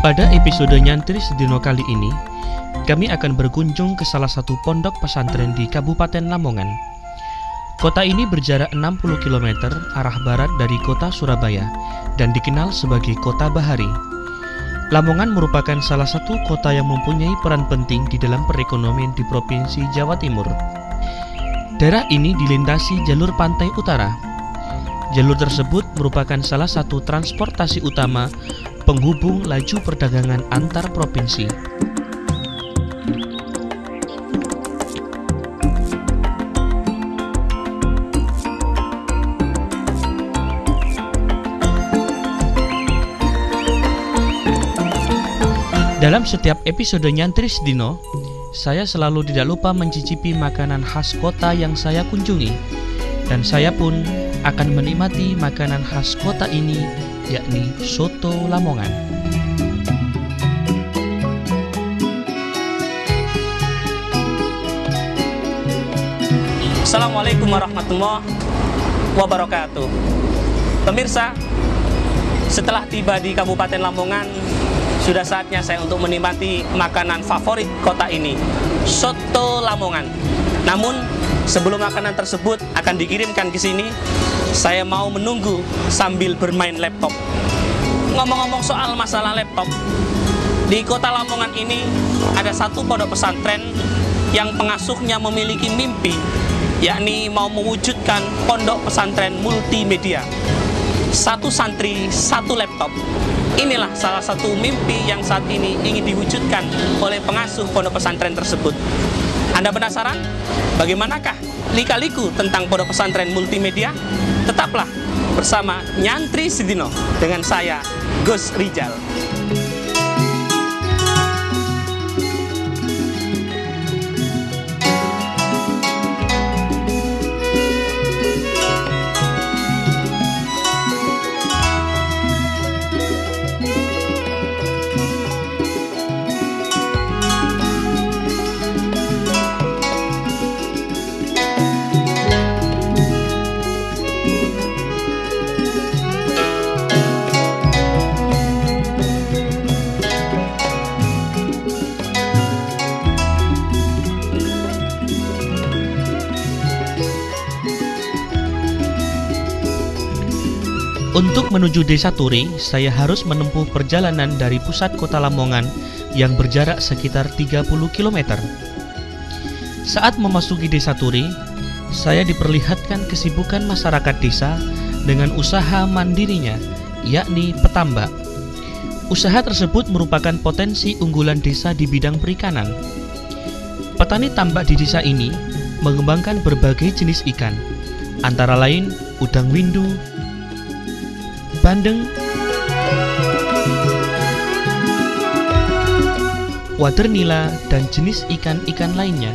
Pada episode Nyantri Sedino kali ini, kami akan berkunjung ke salah satu pondok pesantren di Kabupaten Lamongan. Kota ini berjarak 60 km arah barat dari kota Surabaya dan dikenal sebagai Kota Bahari. Lamongan merupakan salah satu kota yang mempunyai peran penting di dalam perekonomian di Provinsi Jawa Timur. Daerah ini dilintasi jalur pantai utara. Jalur tersebut merupakan salah satu transportasi utama penghubung laju perdagangan antar provinsi. Dalam setiap episode Nyantri Sedino, saya selalu tidak lupa mencicipi makanan khas kota yang saya kunjungi. Dan saya pun akan menikmati makanan khas kota ini, yakni soto Lamongan. Assalamualaikum warahmatullahi wabarakatuh. Pemirsa, setelah tiba di Kabupaten Lamongan, sudah saatnya saya untuk menikmati makanan favorit kota ini, soto Lamongan. Namun, sebelum makanan tersebut akan dikirimkan ke sini, saya mau menunggu sambil bermain laptop. Ngomong-ngomong soal masalah laptop, di kota Lamongan ini ada satu pondok pesantren yang pengasuhnya memiliki mimpi, yakni mau mewujudkan pondok pesantren multimedia. Satu santri, satu laptop. Inilah salah satu mimpi yang saat ini ingin diwujudkan oleh pengasuh pondok pesantren tersebut. Anda penasaran? Bagaimanakah lika-liku tentang pondok pesantren multimedia? Tetaplah bersama Nyantri Sedino dengan saya, Gus Rijal. Untuk menuju Desa Turi, saya harus menempuh perjalanan dari pusat kota Lamongan yang berjarak sekitar 30 km. Saat memasuki Desa Turi, saya diperlihatkan kesibukan masyarakat desa dengan usaha mandirinya, yakni petambak. Usaha tersebut merupakan potensi unggulan desa di bidang perikanan. Petani tambak di desa ini mengembangkan berbagai jenis ikan, antara lain udang windu, bandeng, wader nila, dan jenis ikan-ikan lainnya.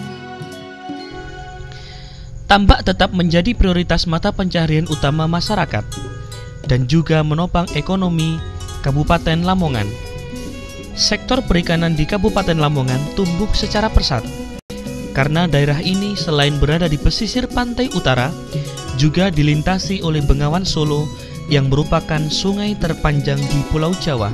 Tambak tetap menjadi prioritas mata pencaharian utama masyarakat dan juga menopang ekonomi Kabupaten Lamongan. Sektor perikanan di Kabupaten Lamongan tumbuh secara pesat karena daerah ini selain berada di pesisir pantai utara, juga dilintasi oleh Bengawan Solo yang merupakan sungai terpanjang di Pulau Jawa.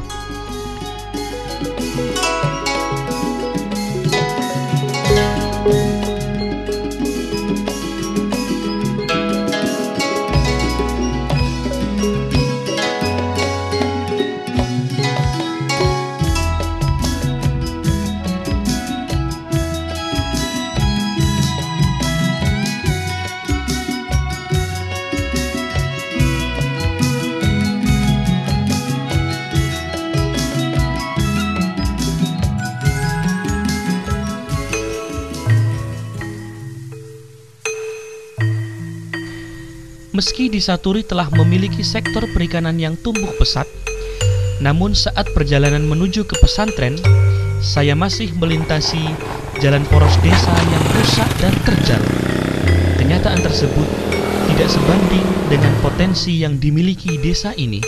Meski Desa Turi telah memiliki sektor perikanan yang tumbuh pesat, namun saat perjalanan menuju ke pesantren, saya masih melintasi jalan poros desa yang rusak dan terjal. Kenyataan tersebut tidak sebanding dengan potensi yang dimiliki desa ini.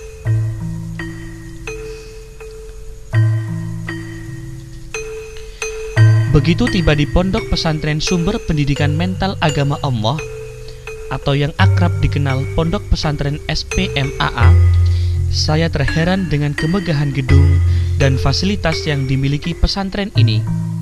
Begitu tiba di Pondok Pesantren Sumber Pendidikan Mental Agama Allah, atau yang akrab dikenal Pondok Pesantren SPMAA, Saya terheran dengan kemegahan gedung dan fasilitas yang dimiliki pesantren ini.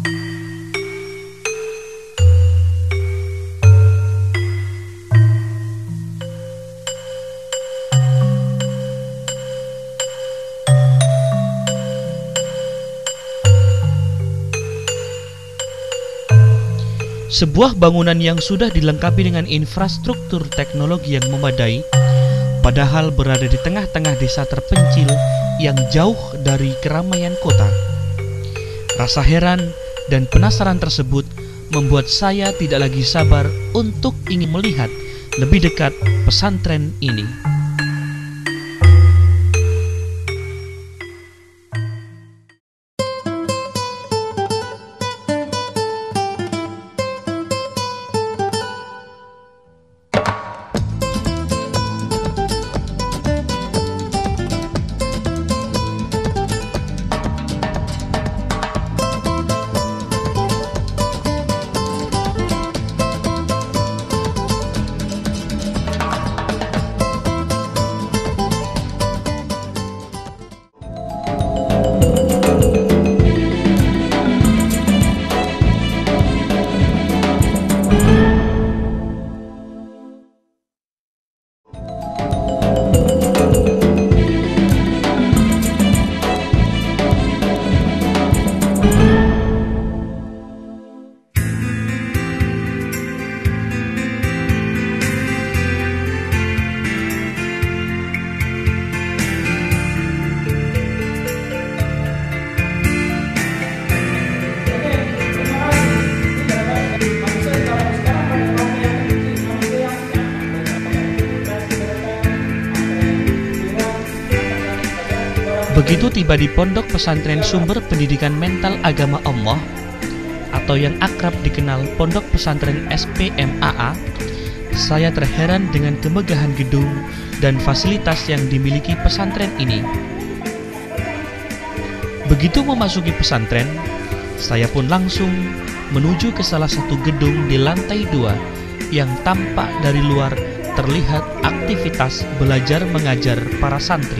Sebuah bangunan yang sudah dilengkapi dengan infrastruktur teknologi yang memadai, padahal berada di tengah-tengah desa terpencil yang jauh dari keramaian kota. Rasa heran dan penasaran tersebut membuat saya tidak lagi sabar untuk ingin melihat lebih dekat pesantren ini. Begitu tiba di pondok pesantren Sumber Pendidikan Mental Agama Allah atau yang akrab dikenal Pondok Pesantren SPMAA, saya terheran dengan kemegahan gedung dan fasilitas yang dimiliki pesantren ini. Begitu memasuki pesantren, saya pun langsung menuju ke salah satu gedung di lantai 2 yang tampak dari luar terlihat aktivitas belajar mengajar para santri.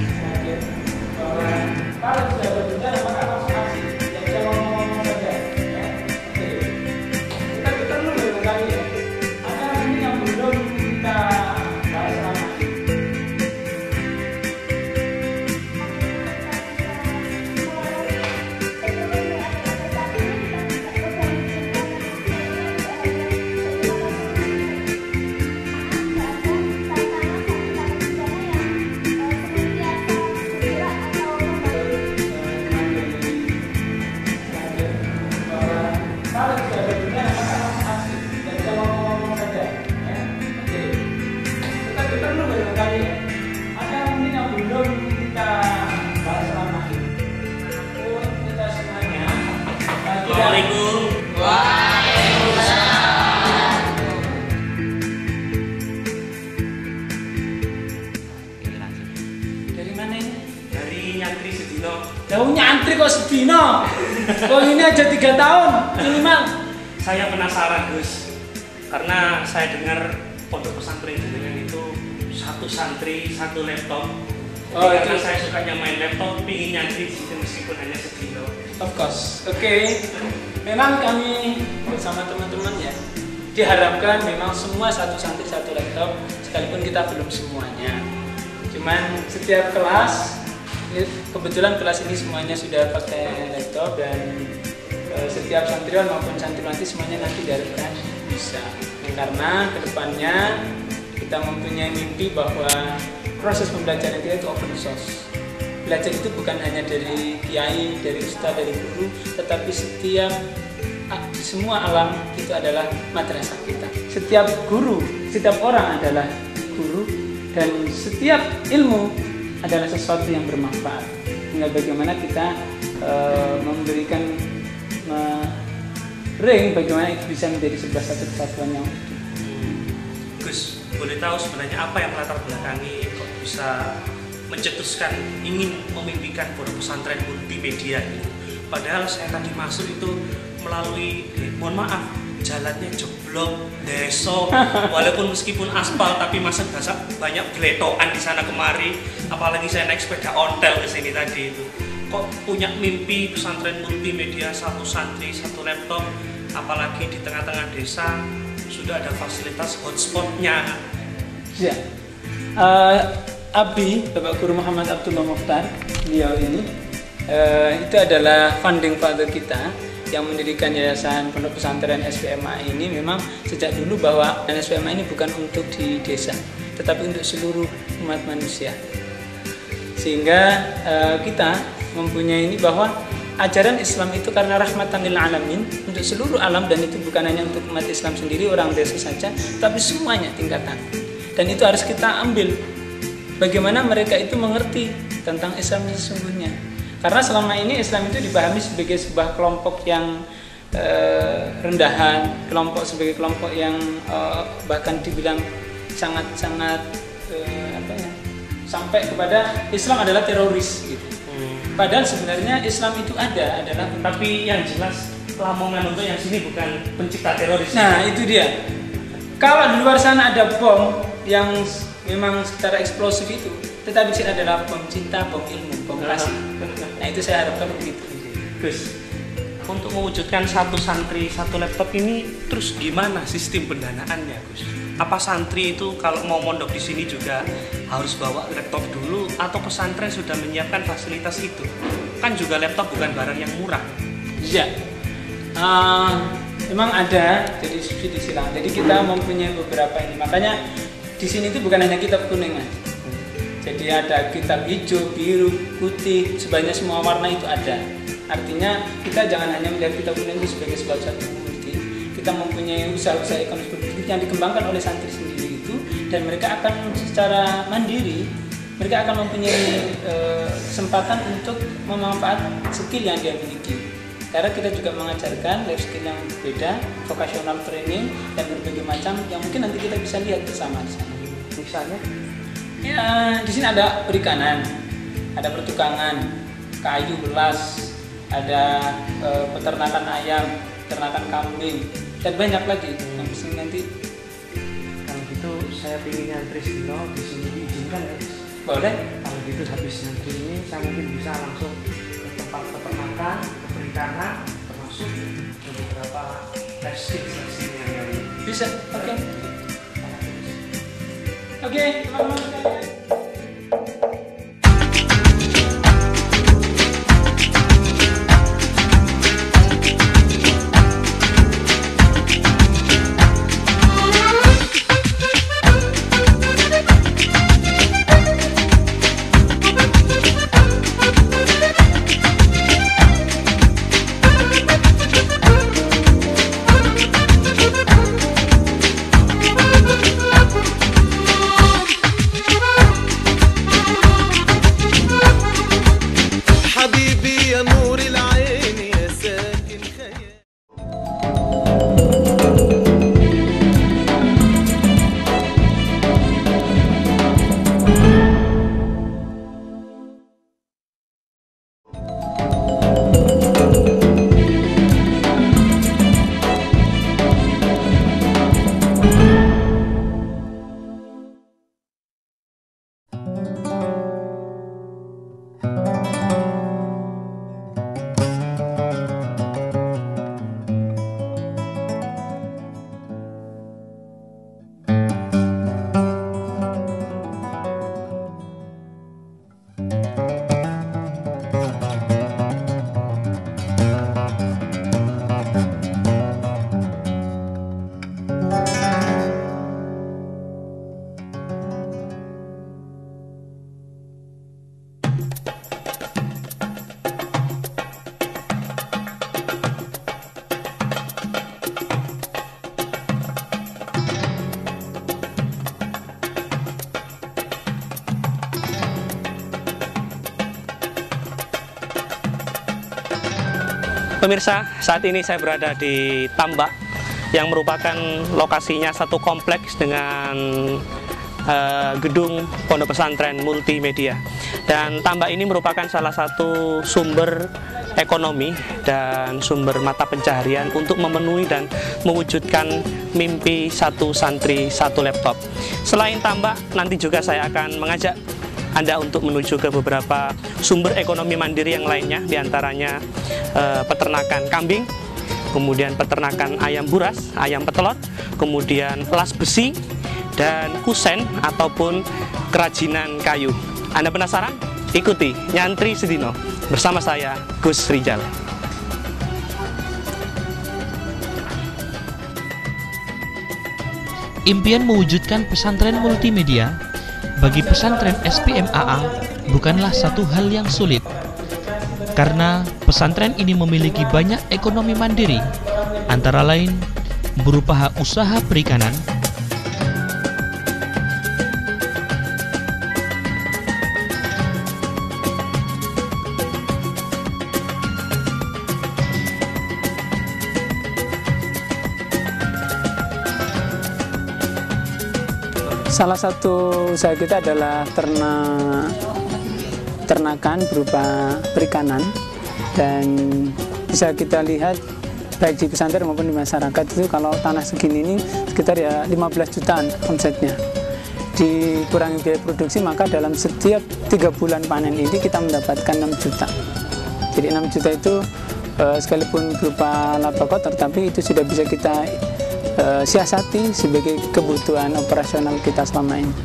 Jauh nyantri kok sedino. Kok ini aja 3 tahun minimal. Saya penasaran Gus, karena saya dengar pondok pesantren jenengan itu satu santri, satu laptop. Karena saya sukanya main laptop, pingin nyantri meskipun hanya sedino. Of course, oke. Memang kami bersama teman-teman ya, diharapkan memang semua satu santri satu laptop, sekalipun kita belum semuanya. Cuman setiap kelas, kebetulan kelas ini semuanya sudah pakai laptop dan setiap santriwan maupun santriwati semuanya nanti diharapkan bisa. Karena kedepannya kita mempunyai mimpi bahwa proses pembelajaran kita itu open source. Belajar itu bukan hanya dari kiai, dari ustadz, dari guru, tetapi semua alam itu adalah madrasah kita. Setiap guru, setiap orang adalah guru, dan setiap ilmu adalah sesuatu yang bermanfaat. Tinggal bagaimana kita memberikan ring, bagaimana itu bisa menjadi sebuah satu kesatuan yang utuh. Gus, boleh tahu sebenarnya apa yang melatar belakangi kok bisa mencetuskan ingin memimpikan pondok pesantren multimedia itu? Padahal saya tadi masuk itu melalui, mohon maaf, jalannya jeblok, deso, walaupun meskipun aspal tapi masa banyak geletokan di sana kemari. Apalagi saya naik sepeda ontel ke sini tadi itu. Kok punya mimpi pesantren multimedia, satu santri, satu laptop, apalagi di tengah-tengah desa sudah ada fasilitas hotspotnya. Ya, Abi, Bapak Guru Muhammad Abdullah Mukhtar, beliau ini itu adalah founding father kita yang mendirikan Yayasan Pondok Pesantren SPMA ini. Memang sejak dulu bahwa SPMA ini bukan untuk di desa, tetapi untuk seluruh umat manusia. Sehingga kita mempunyai ini bahwa ajaran Islam itu karena rahmatan lil alamin, untuk seluruh alam, dan itu bukan hanya untuk umat Islam sendiri, orang desa saja, tapi semuanya tingkatan. Dan itu harus kita ambil bagaimana mereka itu mengerti tentang Islam sesungguhnya. Karena selama ini Islam itu dipahami sebagai sebuah kelompok yang rendahan, sebagai kelompok yang bahkan dibilang sangat-sangat sampai kepada Islam adalah teroris gitu. Padahal sebenarnya Islam itu adalah, tapi yang jelas Lamongan untuk yang sini bukan pencipta teroris. Nah, itu dia. Kalau di luar sana ada bom yang memang secara eksplosif itu, tetapi di sini adalah pencinta bom ilmu, bom kasih. Nah, itu saya harapkan begitu. Gus, untuk mewujudkan satu santri, satu laptop ini, terus gimana sistem pendanaannya, Gus? Apa santri itu kalau mau mondok di sini juga harus bawa laptop dulu, atau pesantren sudah menyiapkan fasilitas itu? Kan juga laptop bukan barang yang murah. Iya, memang ada jadi subsidi silang. Jadi kita mempunyai beberapa ini. Makanya di sini itu bukan hanya kitab kuning, Mas. Jadi ada kitab hijau, biru, putih, sebanyak semua warna itu ada. Artinya kita jangan hanya melihat kitab kuning itu sebagai sebuah satu komoditi. Kita mempunyai usaha-usaha ekonomi produktif yang dikembangkan oleh santri sendiri itu, dan mereka akan secara mandiri, mereka akan mempunyai kesempatan untuk memanfaatkan skill yang dia miliki. Karena kita juga mengajarkan life skill yang berbeda, vocational training, dan berbagai macam yang mungkin nanti kita bisa lihat bersama di sana. Misalnya? Ya, di sini ada perikanan, ada pertukangan, kayu belas, ada peternakan ayam, peternakan kambing, dan banyak lagi yang bisa nanti. Kalau gitu saya ingin nyantri Dino di sini, diizinkan ya? Boleh. Kalau gitu habis nyantri ini saya mungkin bisa langsung ke tempat peternakan, ke perikanan, termasuk ke beberapa plastik yang lain. Bisa, oke. Oke, teman-teman sekalian. Pemirsa, saat ini saya berada di Tambak yang merupakan lokasinya satu kompleks dengan gedung Pondok Pesantren Multimedia. Dan Tambak ini merupakan salah satu sumber ekonomi dan sumber mata pencaharian untuk memenuhi dan mewujudkan mimpi satu santri satu laptop. Selain tambak, nanti juga saya akan mengajak Anda untuk menuju ke beberapa sumber ekonomi mandiri yang lainnya, diantaranya peternakan kambing, kemudian peternakan ayam buras, ayam petelot, kemudian las besi, dan kusen ataupun kerajinan kayu. Anda penasaran? Ikuti Nyantri Sedino bersama saya, Gus Rijal. Impian mewujudkan pesantren multimedia bagi pesantren SPMAA bukanlah satu hal yang sulit, karena pesantren ini memiliki banyak ekonomi mandiri, antara lain berupa usaha perikanan, salah satu usaha kita adalah ternakan berupa perikanan, dan bisa kita lihat baik di pesantren maupun di masyarakat itu kalau tanah segini ini sekitar ya 15 jutaan omsetnya. Dikurangi biaya produksi, maka dalam setiap 3 bulan panen ini kita mendapatkan 6 juta. Jadi 6 juta itu sekalipun berupa laba kotor, tapi itu sudah bisa kita siasati sebagai kebutuhan operasional kita selama ini.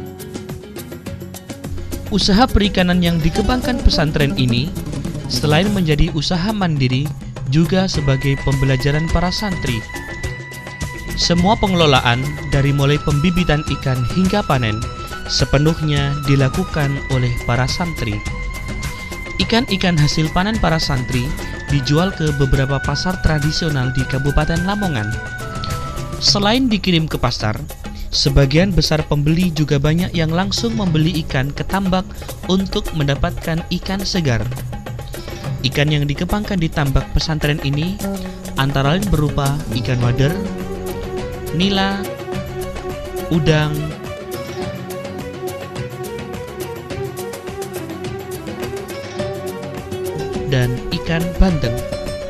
Usaha perikanan yang dikembangkan pesantren ini selain menjadi usaha mandiri juga sebagai pembelajaran para santri. Semua pengelolaan dari mulai pembibitan ikan hingga panen sepenuhnya dilakukan oleh para santri. Ikan-ikan hasil panen para santri dijual ke beberapa pasar tradisional di Kabupaten Lamongan. Selain dikirim ke pasar, sebagian besar pembeli juga banyak yang langsung membeli ikan ke tambak untuk mendapatkan ikan segar. Ikan yang dikembangkan di tambak pesantren ini antara lain berupa ikan wader, nila, udang, dan ikan bandeng.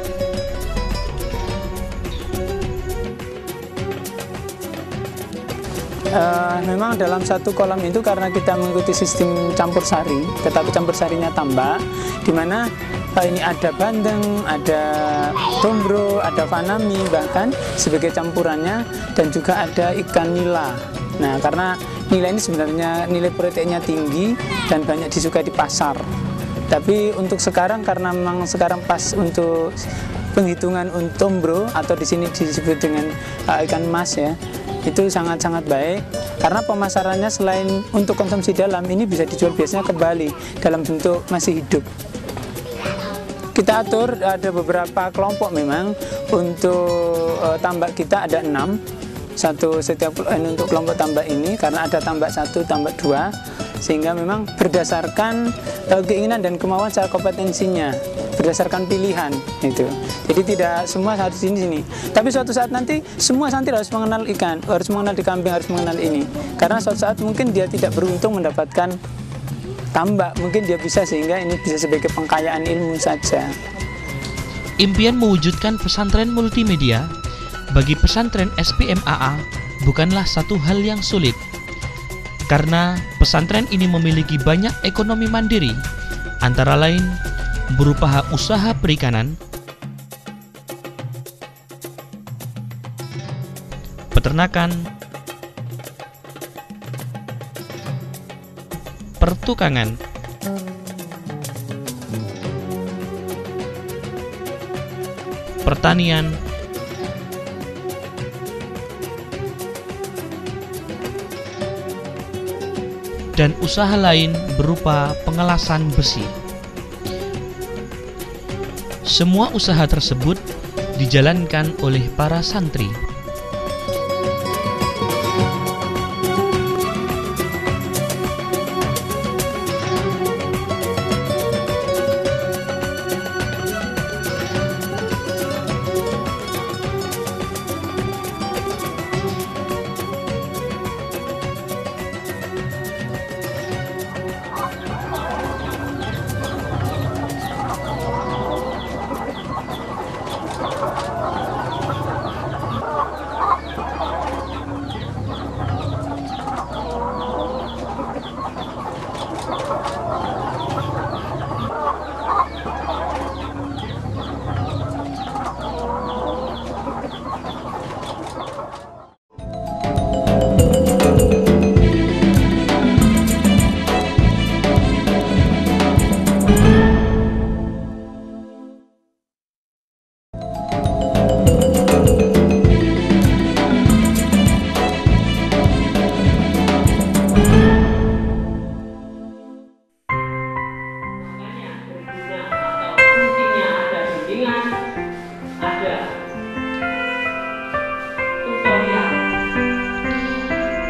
Memang dalam satu kolam itu karena kita mengikuti sistem campur sari, tetapi campur sarinya tambak, di mana ini ada bandeng, ada tombro, ada fanami bahkan sebagai campurannya, dan juga ada ikan nila. Nah, karena nila ini sebenarnya nilai proteinnya tinggi dan banyak disukai di pasar. Tapi untuk sekarang, karena memang sekarang pas untuk penghitungan tombro atau di sini disebut dengan ikan emas ya, itu sangat-sangat baik karena pemasarannya selain untuk konsumsi dalam, ini bisa dijual biasanya ke Bali dalam bentuk masih hidup. Kita atur ada beberapa kelompok memang. Untuk tambak kita ada 6, satu setiap untuk kelompok tambak ini, karena ada tambak 1, tambak 2, sehingga memang berdasarkan keinginan dan kemauan secara kompetensinya, berdasarkan pilihan itu. Jadi tidak semua harus di sini. Tapi suatu saat nanti semua santri harus mengenal ikan, harus mengenal di kambing, harus mengenal ini. Karena suatu saat mungkin dia tidak beruntung mendapatkan tambak, mungkin dia bisa, sehingga ini bisa sebagai pengkayaan ilmu saja. Impian mewujudkan pesantren multimedia bagi pesantren SPMAA bukanlah satu hal yang sulit, karena pesantren ini memiliki banyak ekonomi mandiri, antara lain berupa usaha perikanan, peternakan, pertukangan, pertanian, dan usaha lain berupa pengelasan besi. Semua usaha tersebut dijalankan oleh para santri.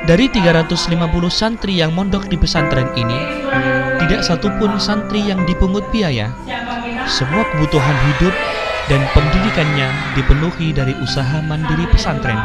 Dari 350 santri yang mondok di pesantren ini, tidak satupun santri yang dipungut biaya. Semua kebutuhan hidup dan pendidikannya dipenuhi dari usaha mandiri pesantren.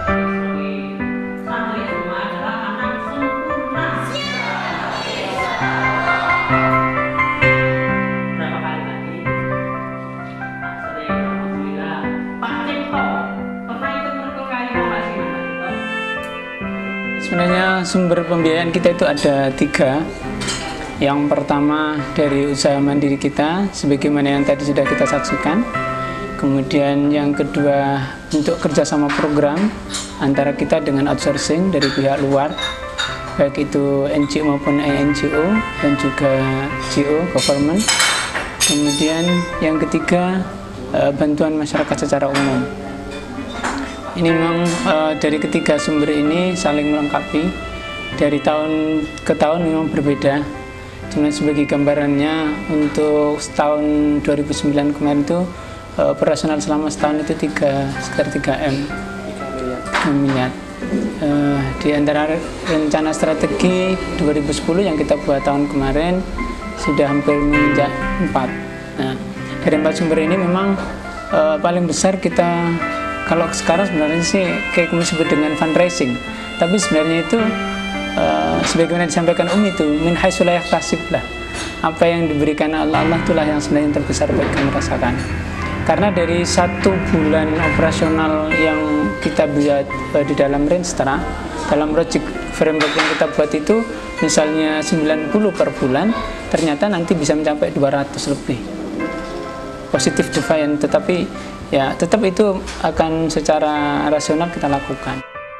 Sebenarnya sumber pembiayaan kita itu ada 3. Yang pertama dari usaha mandiri kita, sebagaimana yang tadi sudah kita saksikan. Kemudian yang kedua untuk kerjasama program antara kita dengan outsourcing dari pihak luar, baik itu NGO maupun NGO dan juga GO, government. Kemudian yang ketiga bantuan masyarakat secara umum. Ini memang dari ketiga sumber ini saling melengkapi. Dari tahun ke tahun memang berbeda. Cuma sebagai gambarannya untuk tahun 2009 kemarin itu operasional selama setahun itu sekitar 3 miliar. Di antara rencana strategi 2010 yang kita buat tahun kemarin sudah hampir menginjak 4. Nah, dari 4 sumber ini memang paling besar kita. Kalau sekarang sebenarnya sih kayak kami sebut dengan fundraising, tapi sebenarnya itu sebagaimana disampaikan itu min haitsu la yahtasib lah. Apa yang diberikan Allah itulah yang sebenarnya terbesar bagi kami rasakan. Karena dari 1 bulan operasional yang kita buat di dalam Renstra, dalam project framework yang kita buat itu misalnya 90 per bulan, ternyata nanti bisa mencapai 200 lebih. Positif deviant, tetapi ya tetap itu akan secara rasional kita lakukan.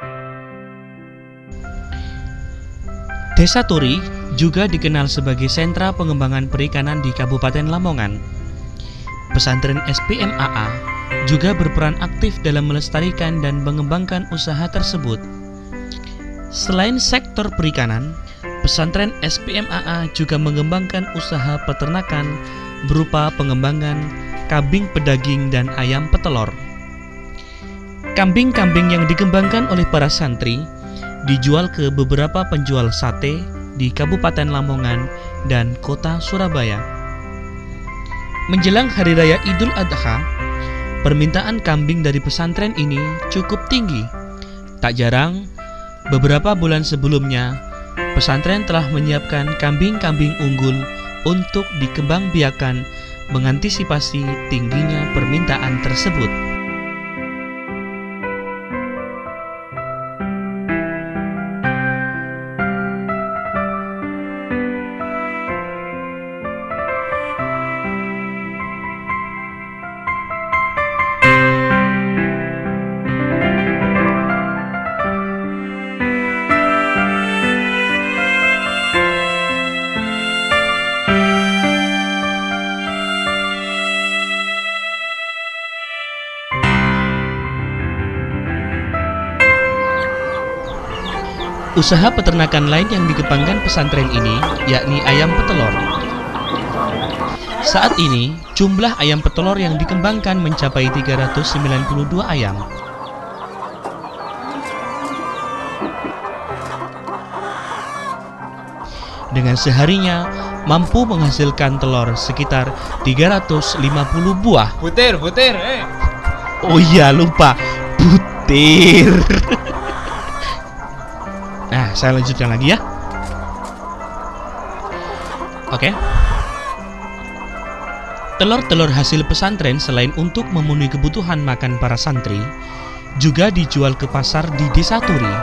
Desa Turi juga dikenal sebagai sentra pengembangan perikanan di Kabupaten Lamongan. Pesantren SPMAA juga berperan aktif dalam melestarikan dan mengembangkan usaha tersebut. Selain sektor perikanan, pesantren SPMAA juga mengembangkan usaha peternakan berupa pengembangan kambing pedaging dan ayam petelur. Kambing-kambing yang dikembangkan oleh para santri dijual ke beberapa penjual sate di Kabupaten Lamongan dan Kota Surabaya. Menjelang Hari Raya Idul Adha, permintaan kambing dari pesantren ini cukup tinggi. Tak jarang, beberapa bulan sebelumnya, pesantren telah menyiapkan kambing-kambing unggul untuk dikembangbiakan mengantisipasi tingginya permintaan tersebut. Usaha peternakan lain yang dikembangkan pesantren ini yakni ayam petelur. Saat ini, jumlah ayam petelur yang dikembangkan mencapai 392 ayam. Dengan seharinya, mampu menghasilkan telur sekitar 350 buah. Butir. Oh iya, lupa. Butir. Nah, saya lanjutkan lagi ya. Oke. Telur-telur hasil pesantren selain untuk memenuhi kebutuhan makan para santri, juga dijual ke pasar di Desa Turi.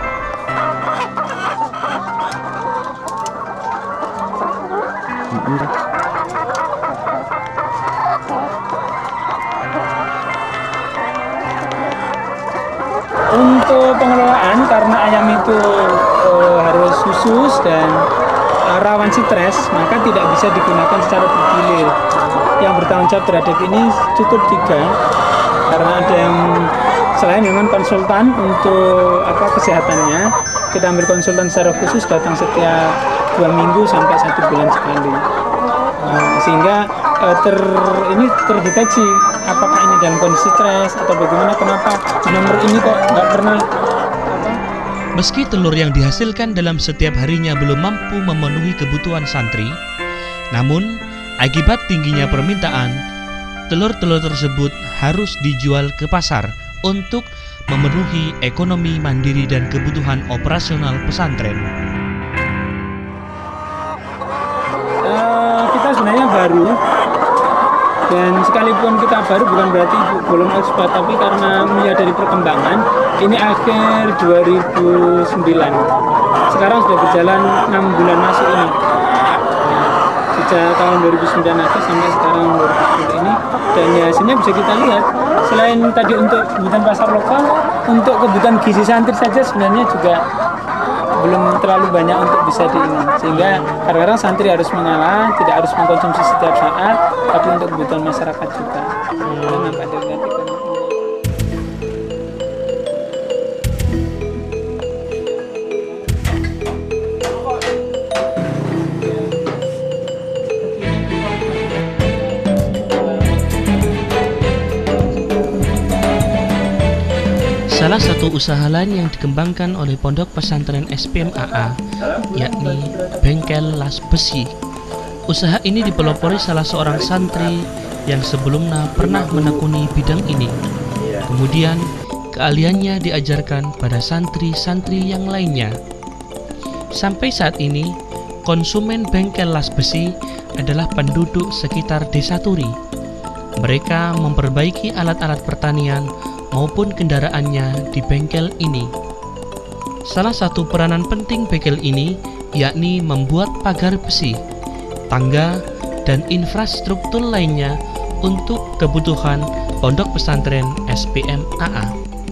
Untuk pengelolaan, karena ayam itu harus khusus dan rawan stres, maka tidak bisa digunakan secara bergilir. Yang bertanggung jawab terhadap ini cukup 3, karena ada yang selain memang konsultan untuk kesehatannya, kita ambil konsultan secara khusus datang setiap 2 minggu sampai 1 bulan sekali. Sehingga ini terdeteksi apakah ini dalam kondisi stres atau bagaimana, kenapa nomor ini kok nggak pernah Meski telur yang dihasilkan dalam setiap harinya belum mampu memenuhi kebutuhan santri, namun akibat tingginya permintaan, telur-telur tersebut harus dijual ke pasar untuk memenuhi ekonomi mandiri dan kebutuhan operasional pesantren. Kita sebenarnya baru, dan sekalipun kita baru bukan berarti belum ekspor, tapi karena melihat dari perkembangan, ini akhir 2009, sekarang sudah berjalan 6 bulan masuk ini. Sejak tahun 2009 akhir sampai sekarang 2010 ini, dan ya hasilnya bisa kita lihat. Selain tadi untuk kebutuhan pasar lokal, untuk kebutuhan gizi santri saja sebenarnya juga belum terlalu banyak untuk bisa ini, sehingga kadang-kadang santri harus mengalah, tidak harus mengkonsumsi setiap saat, tapi untuk kebutuhan masyarakat juga. Nampak dari ekonomi. Salah satu usaha lain yang dikembangkan oleh Pondok Pesantren SPM AA yakni bengkel las besi. Usaha ini dipelopori salah seorang santri yang sebelumnya pernah menekuni bidang ini. Kemudian keahliannya diajarkan pada santri-santri yang lainnya. Sampai saat ini, konsumen bengkel las besi adalah penduduk sekitar Desa Turi. Mereka memperbaiki alat-alat pertanian maupun kendaraannya di bengkel ini. Salah satu peranan penting bengkel ini yakni membuat pagar besi, tangga, dan infrastruktur lainnya untuk kebutuhan Pondok Pesantren SPM AA.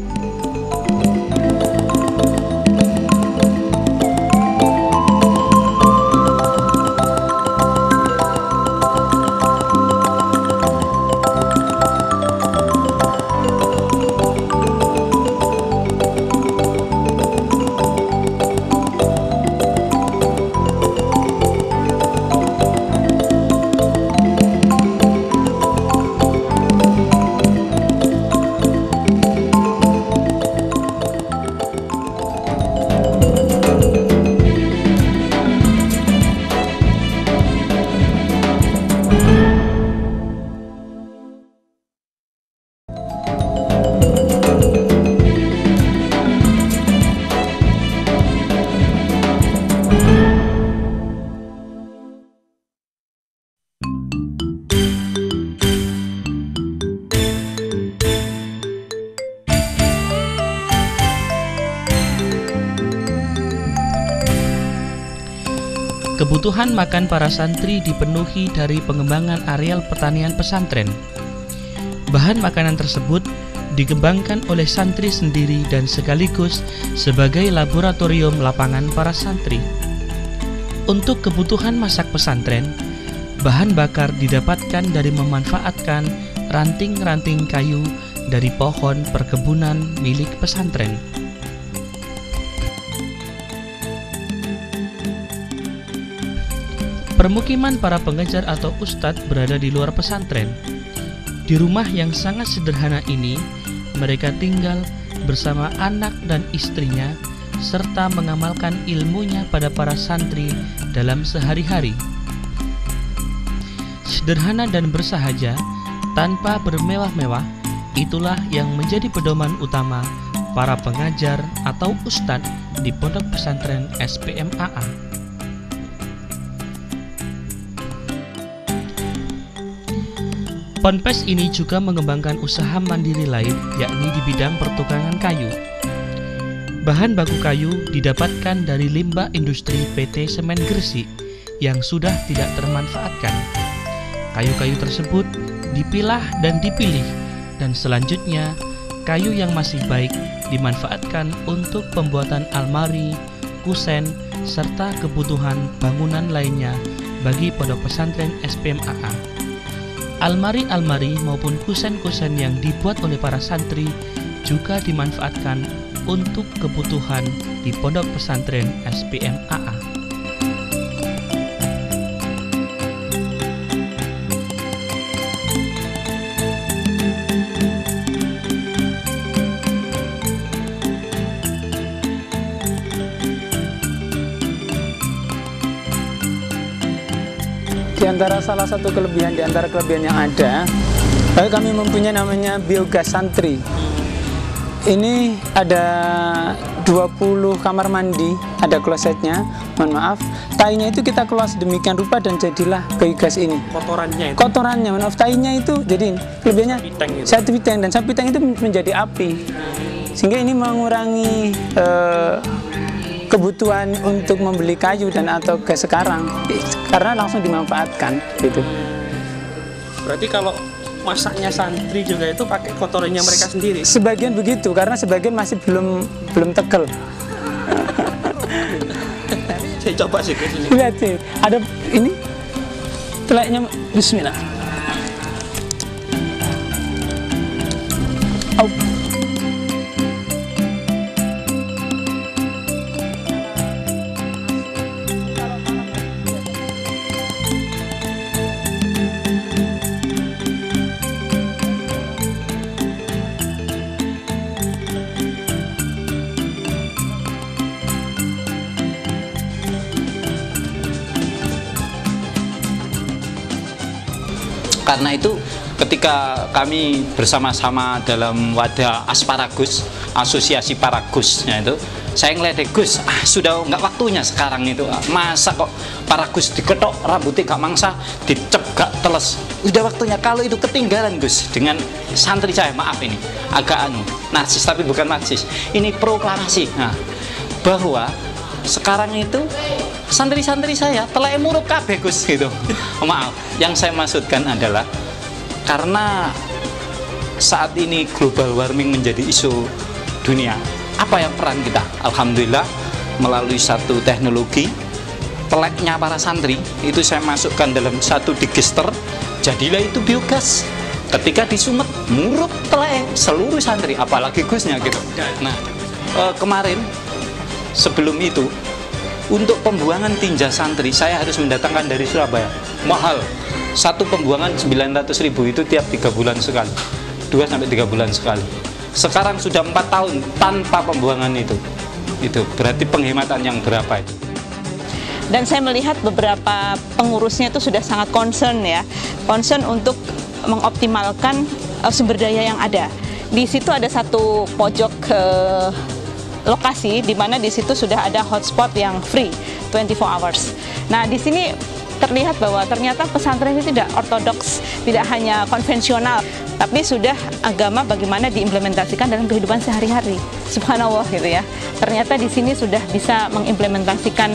Kebutuhan makan para santri dipenuhi dari pengembangan areal pertanian pesantren. Bahan makanan tersebut dikembangkan oleh santri sendiri dan sekaligus sebagai laboratorium lapangan para santri. Untuk kebutuhan masak pesantren, bahan bakar didapatkan dari memanfaatkan ranting-ranting kayu dari pohon perkebunan milik pesantren. Permukiman para pengajar atau ustadz berada di luar pesantren. Di rumah yang sangat sederhana ini, mereka tinggal bersama anak dan istrinya, serta mengamalkan ilmunya pada para santri dalam sehari-hari. Sederhana dan bersahaja, tanpa bermewah-mewah, itulah yang menjadi pedoman utama para pengajar atau ustadz di Pondok Pesantren SPM AA. Ponpes ini juga mengembangkan usaha mandiri lain, yakni di bidang pertukangan kayu. Bahan baku kayu didapatkan dari limbah industri PT Semen Gresik yang sudah tidak termanfaatkan. Kayu-kayu tersebut dipilah dan dipilih, dan selanjutnya kayu yang masih baik dimanfaatkan untuk pembuatan almari, kusen, serta kebutuhan bangunan lainnya bagi Pondok Pesantren SPM AA. Almari-almari maupun kusen-kusen yang dibuat oleh para santri juga dimanfaatkan untuk kebutuhan di Pondok Pesantren SPM AA. di antara salah satu kelebihan di antara kelebihan yang ada, kami mempunyai namanya biogas santri. Ini ada 20 kamar mandi, ada klosetnya, mohon maaf. Tainya itu kita keluar sedemikian rupa dan jadilah biogas ini. Kotorannya itu. Kotorannya, mohon maaf, tainya itu jadi kelebihannya satu piteng, dan satu piteng itu menjadi api. Sehingga ini mengurangi kebutuhan untuk membeli kayu dan atau gas sekarang, karena langsung dimanfaatkan gitu. Berarti kalau masaknya santri juga itu pakai kotorannya mereka sendiri. Sebagian begitu, karena sebagian masih belum tegel. Saya coba sih ke sini. Lihat sih, ada ini teleknya. Bismillah. Oh. Karena itu ketika kami bersama-sama dalam wadah Asparagus, asosiasi Paragusnya itu, saya ngeledek, Gus, sudah nggak waktunya sekarang itu, masa kok Paragus diketok, rambutnya nggak mangsa, dicep gak teles, udah waktunya. Kalau itu ketinggalan, Gus, dengan santri saya, maaf ini agak narsis, tapi bukan narsis, ini proklamasi, nah, bahwa sekarang itu santri-santri saya telah murup kabeh, Gus, gitu. Maaf, yang saya maksudkan adalah karena saat ini global warming menjadi isu dunia, apa yang peran kita? Alhamdulillah melalui satu teknologi, teleknya para santri itu saya masukkan dalam satu digester, jadilah itu biogas. Ketika disumet, murup telek seluruh santri, apalagi Gusnya gitu. Nah, kemarin sebelum itu, untuk pembuangan tinja santri saya harus mendatangkan dari Surabaya, mahal. Satu pembuangan 900.000 itu tiap 3 bulan sekali, 2-3 bulan sekali. Sekarang sudah 4 tahun tanpa pembuangan itu berarti penghematan yang berapa itu. Dan saya melihat beberapa pengurusnya itu sudah sangat concern untuk mengoptimalkan sumber daya yang ada. Di situ ada satu pojok lokasi di mana di situ sudah ada hotspot yang free 24 hours. Nah, di sini terlihat bahwa ternyata pesantren ini tidak ortodoks, tidak hanya konvensional, tapi sudah agama bagaimana diimplementasikan dalam kehidupan sehari-hari. Subhanallah gitu ya. Ternyata di sini sudah bisa mengimplementasikan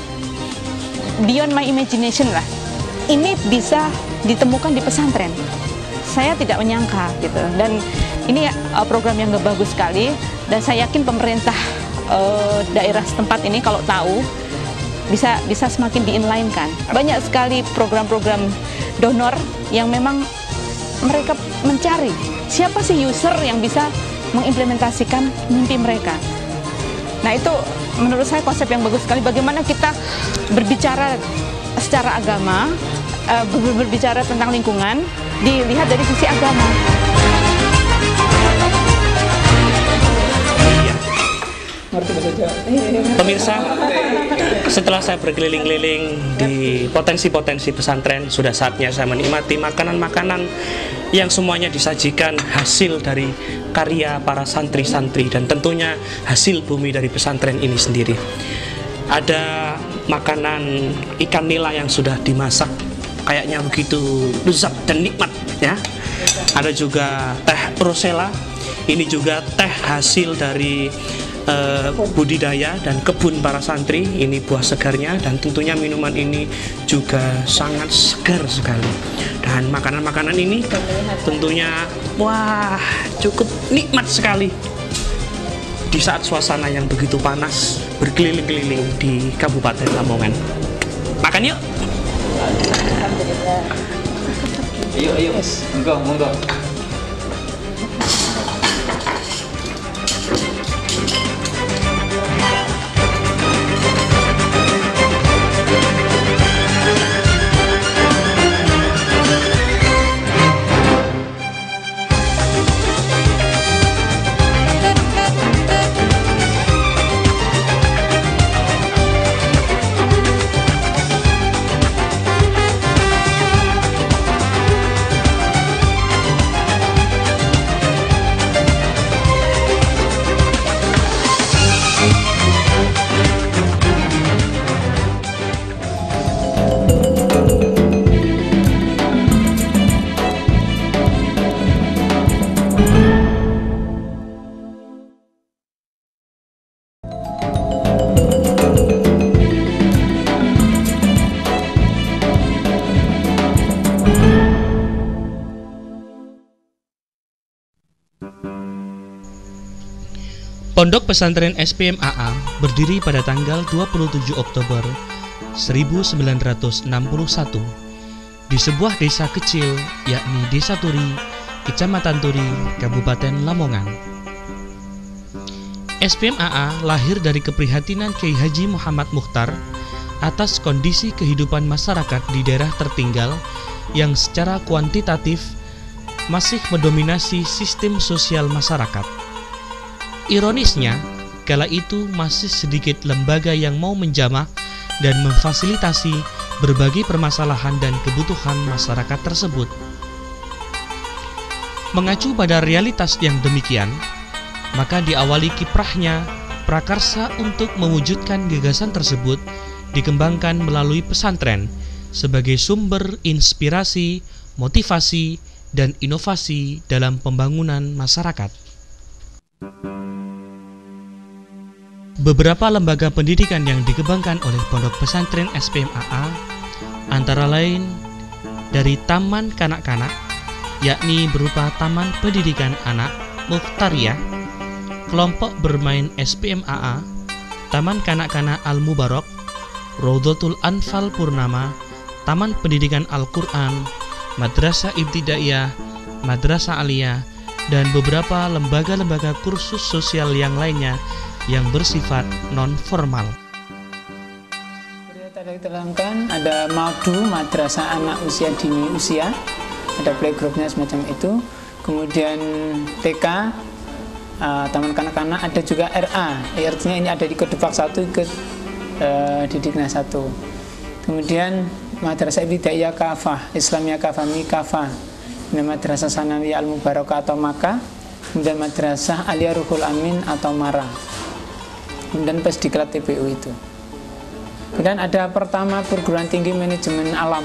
beyond my imagination lah. Ini bisa ditemukan di pesantren. Saya tidak menyangka gitu. Dan ini program yang bagus sekali, dan saya yakin pemerintah daerah setempat ini kalau tahu bisa semakin di-inline-kan. Banyak sekali program-program donor yang memang mereka mencari siapa sih user yang bisa mengimplementasikan mimpi mereka. Nah, itu menurut saya konsep yang bagus sekali. Bagaimana kita berbicara secara agama, berbicara tentang lingkungan, dilihat dari sisi agama. Pemirsa, setelah saya berkeliling-keliling di potensi-potensi pesantren, sudah saatnya saya menikmati makanan-makanan yang semuanya disajikan hasil dari karya para santri-santri dan tentunya hasil bumi dari pesantren ini sendiri. Ada makanan ikan nila yang sudah dimasak, kayaknya begitu lezat dan nikmat ya. Ada juga teh rosella, ini juga teh hasil dari budidaya dan kebun para santri, ini buah segarnya, dan tentunya minuman ini juga sangat segar sekali. Dan makanan-makanan ini tentunya wah cukup nikmat sekali di saat suasana yang begitu panas berkeliling-keliling di Kabupaten Lamongan. Makan yuk. Ayo, monggo. Pondok Pesantren SPMAA berdiri pada tanggal 27 Oktober 1961 di sebuah desa kecil, yakni Desa Turi, Kecamatan Turi, Kabupaten Lamongan. SPMAA lahir dari keprihatinan Kiai Haji Muhammad Mukhtar atas kondisi kehidupan masyarakat di daerah tertinggal yang secara kuantitatif masih mendominasi sistem sosial masyarakat. Ironisnya, kala itu masih sedikit lembaga yang mau menjamah dan memfasilitasi berbagai permasalahan dan kebutuhan masyarakat tersebut. Mengacu pada realitas yang demikian, maka diawali kiprahnya prakarsa untuk mewujudkan gagasan tersebut dikembangkan melalui pesantren sebagai sumber inspirasi, motivasi, dan inovasi dalam pembangunan masyarakat. Beberapa lembaga pendidikan yang dikembangkan oleh Pondok Pesantren SPMAA antara lain dari Taman Kanak-Kanak, yakni berupa Taman Pendidikan Anak Mukhtariyah, Kelompok Bermain SPMAA, Taman Kanak-Kanak Al-Mubarak, Raudhatul Anfal Purnama, Taman Pendidikan Al-Quran, Madrasah Ibtidaiyah, Madrasah Aliyah, dan beberapa lembaga-lembaga kursus sosial yang lainnya yang bersifat non-formal. Tadi diterangkan ada MADU, Madrasah Anak Usia Dini Usia, ada playgroup-nya semacam itu. Kemudian TK, Taman Kanak-Kanak, ada juga RA, artinya ini ada di Kedepak 1, ikut Didiknas 1. Kemudian Madrasah Ibtidaiyah Kafah, Islamiyah Kafami Kafah, Madrasah Sanawiyah Al-Mubarakah atau Maka, kemudian Madrasah Aliyah Ruhul Amin atau Mara, kemudian Pesdiklat TPU itu. Kemudian ada pertama Perguruan Tinggi Manajemen Alam.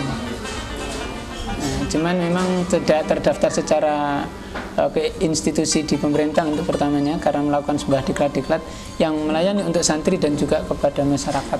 Cuman memang tidak terdaftar secara ke institusi di pemerintah untuk pertamanya karena melakukan sebuah diklat-diklat yang melayani untuk santri dan juga kepada masyarakat.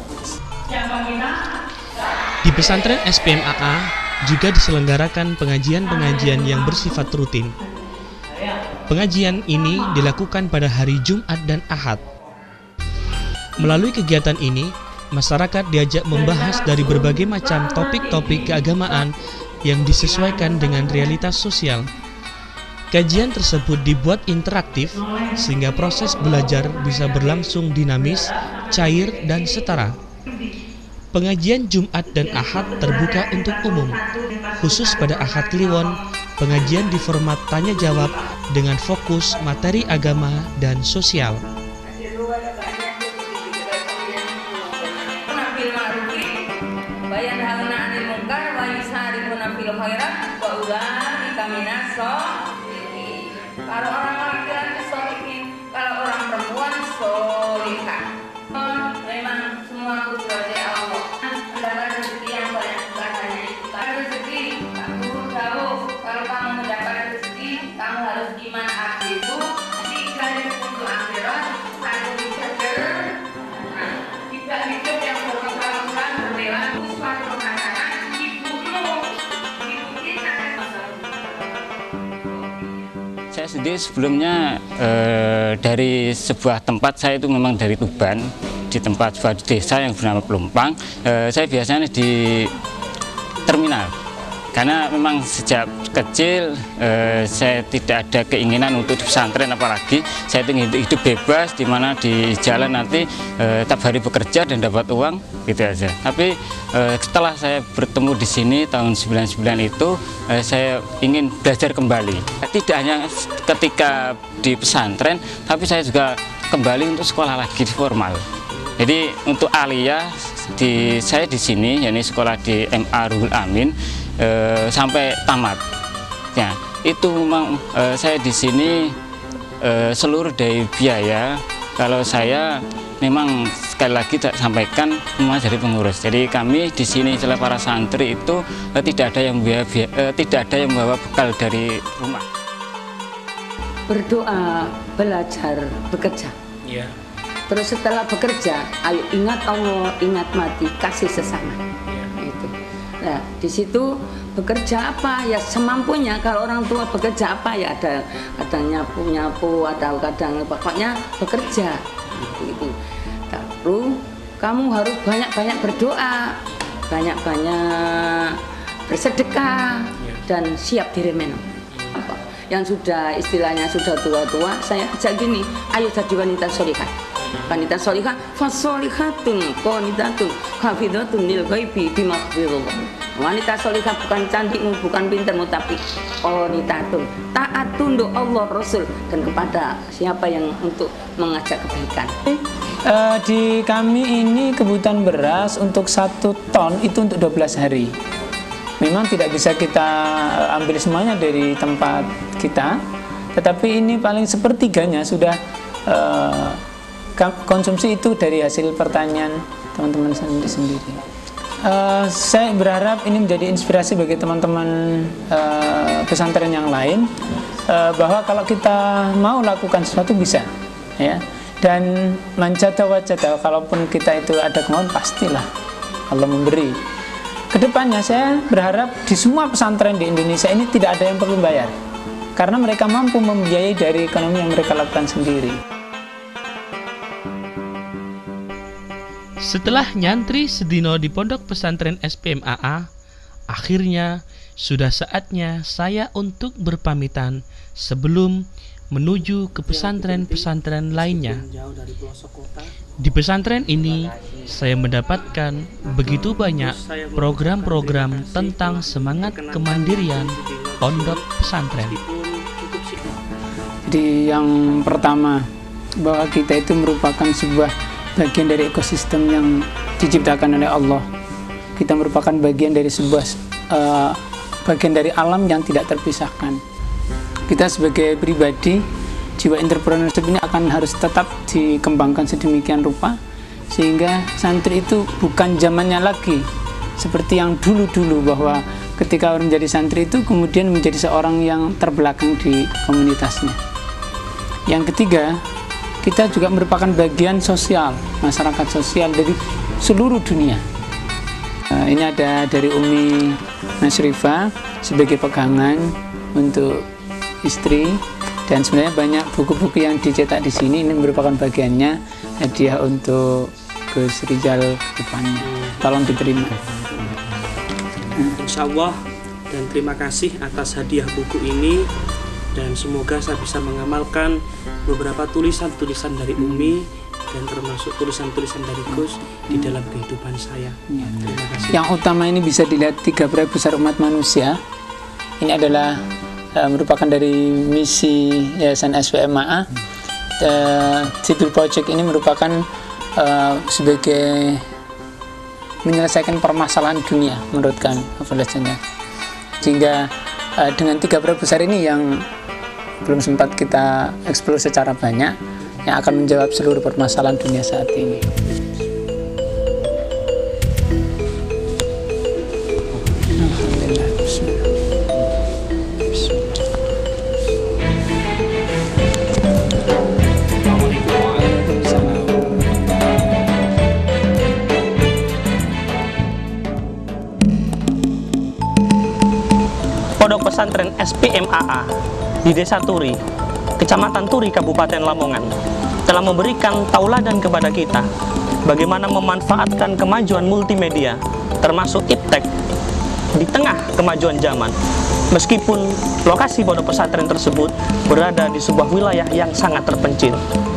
Di pesantren SPMAA juga diselenggarakan pengajian-pengajian yang bersifat rutin. Pengajian ini dilakukan pada hari Jumat dan Ahad. Melalui kegiatan ini, masyarakat diajak membahas dari berbagai macam topik-topik keagamaan yang disesuaikan dengan realitas sosial. Kajian tersebut dibuat interaktif sehingga proses belajar bisa berlangsung dinamis, cair, dan setara. Pengajian Jumat dan Ahad terbuka untuk umum. Khusus pada Ahad Kliwon, pengajian di format tanya-jawab dengan fokus materi agama dan sosial. Kalau orang laki-laki solihin, kalau orang perempuan solihah. Memang semua kudrah dari Allah. Mendapat rezeki yang banyak bukan hanya itu. Rezeki tak turun jauh. Kalau kamu mendapat rezeki, kamu harus iman itu. Tiga untuk akhirat, satu dijajar. Tidak hidup yang berkelanjutan berdewan. Suatu makanan ibumu, ibu kita. Saya sendiri sebelumnya dari sebuah tempat, saya itu memang dari Tuban, di tempat sebuah desa yang bernama Pelumpang. Saya biasanya di terminal, karena memang sejak kecil saya tidak ada keinginan untuk di pesantren, apalagi saya ingin hidup bebas, di mana di jalan nanti tiap hari bekerja dan dapat uang, gitu aja. Tapi setelah saya bertemu di sini tahun 99 itu, saya ingin belajar kembali. Tidak hanya ketika di pesantren, tapi saya juga kembali untuk sekolah lagi di formal. Jadi untuk aliyah saya di sini, yakni sekolah di MA Ruhul Amin sampai tamat. Ya, itu memang saya di sini seluruh dari biaya, kalau saya memang sekali lagi tak sampaikan semua dari pengurus. Jadi kami di sini selain para santri itu tidak ada yang membawa bekal dari rumah. Berdoa, belajar, bekerja. Ya. Terus setelah bekerja, ayo ingat Allah, ingat mati, kasih sesama. Ya. Itu. Nah, di situ bekerja apa ya semampunya. Kalau orang tua bekerja apa ya ada kadang nyapu, ada kadang pokoknya bekerja gitu. Lalu kamu harus banyak-banyak berdoa, banyak-banyak bersedekah dan siap diremen. Yang sudah istilahnya sudah tua-tua, saya ajak gini, ayo jadi wanita solihah. Wanita solihah, fasolihatun, qanitatun, hafidhatun lil ghaibi bima hafidhallah. Wanita solihah bukan cantikmu, bukan pintarmu, tapi qanitatun, taat tunduk Allah Rasul dan kepada siapa yang untuk mengajak kebaikan. Di kami ini kebutuhan beras untuk 1 ton itu untuk 12 hari. Memang tidak bisa kita ambil semuanya dari tempat kita, tetapi ini paling sepertiganya sudah konsumsi itu dari hasil pertanian teman-teman sendiri. Saya berharap ini menjadi inspirasi bagi teman-teman pesantren yang lain, bahwa kalau kita mau lakukan sesuatu bisa, ya. Dan manjata wajata, kalaupun kita itu ada kemauan, pastilah Allah memberi. Kedepannya saya berharap di semua pesantren di Indonesia ini tidak ada yang perlu bayar, karena mereka mampu membiayai dari ekonomi yang mereka lakukan sendiri. Setelah nyantri sedino di pondok pesantren SPMAA, akhirnya sudah saatnya saya untuk berpamitan sebelum menuju ke pesantren-pesantren lainnya. Di pesantren ini, saya mendapatkan begitu banyak program-program tentang semangat kemandirian pondok pesantren. Jadi yang pertama, bahwa kita itu merupakan sebuah bagian dari ekosistem yang diciptakan oleh Allah. Kita merupakan bagian dari sebuah bagian dari alam yang tidak terpisahkan. Kita sebagai pribadi, jiwa entrepreneurship ini akan harus tetap dikembangkan sedemikian rupa, sehingga santri itu bukan zamannya lagi seperti yang dulu-dulu, bahwa ketika orang menjadi santri itu kemudian menjadi seorang yang terbelakang di komunitasnya. Yang ketiga, kita juga merupakan bagian sosial, masyarakat sosial dari seluruh dunia. Ini ada dari Umi Nasrifa sebagai pegangan untuk istri, dan sebenarnya banyak buku-buku yang dicetak di sini. Ini merupakan bagiannya hadiah untuk Gus Rizal depannya. Tolong diterima. Insya Allah, dan terima kasih atas hadiah buku ini, dan semoga saya bisa mengamalkan beberapa tulisan-tulisan dari Umi dan termasuk tulisan-tulisan dari Gus di dalam kehidupan saya. Terima kasih. Yang utama ini bisa dilihat 3 proyek besar umat manusia. Ini adalah merupakan dari misi Yayasan SPMAA. Civil Project ini merupakan sebagai menyelesaikan permasalahan dunia menurut kami, sehingga dengan 3 proyek besar ini yang belum sempat kita eksplor secara banyak, yang akan menjawab seluruh permasalahan dunia saat ini. Pondok pesantren SPMAA di Desa Turi, Kecamatan Turi, Kabupaten Lamongan, telah memberikan tauladan kepada kita bagaimana memanfaatkan kemajuan multimedia, termasuk iptek, di tengah kemajuan zaman. Meskipun lokasi pondok pesantren tersebut berada di sebuah wilayah yang sangat terpencil.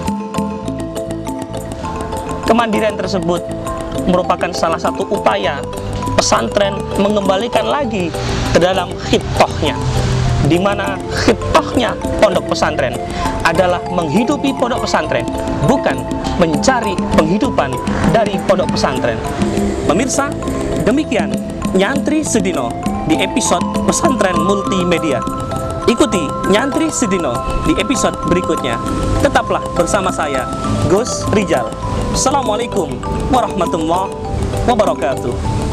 Kemandirian tersebut merupakan salah satu upaya pesantren mengembalikan lagi ke dalam khitohnya, di mana khitohnya pondok pesantren adalah menghidupi pondok pesantren, bukan mencari penghidupan dari pondok pesantren. Pemirsa, demikian Nyantri Sedino di episode Pesantren Multimedia. Ikuti Nyantri Sedino di episode berikutnya. Tetaplah bersama saya, Gus Rizal. Assalamualaikum warahmatullahi wabarakatuh.